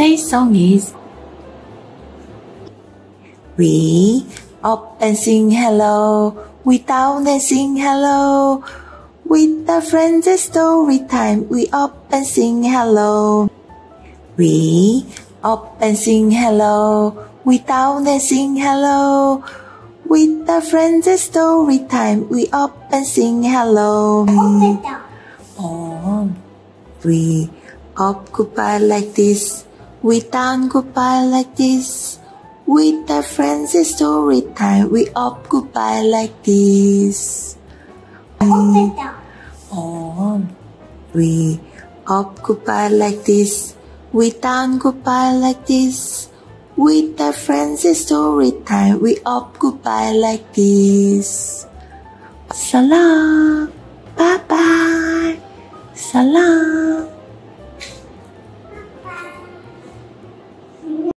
Today's song is we up and sing hello, we down and sing hello. With the friends it's story time, we up and sing hello. We up and sing hello, we down and sing hello. With the friends it's story time, we up and sing hello. Oh, we up goodbye like this, we down goodbye like this. With the friends it's story time, we up goodbye like this. Oh, we up goodbye like this, we down goodbye like this. With the friends it's story time, we up goodbye like this. Salam, bye bye, salam.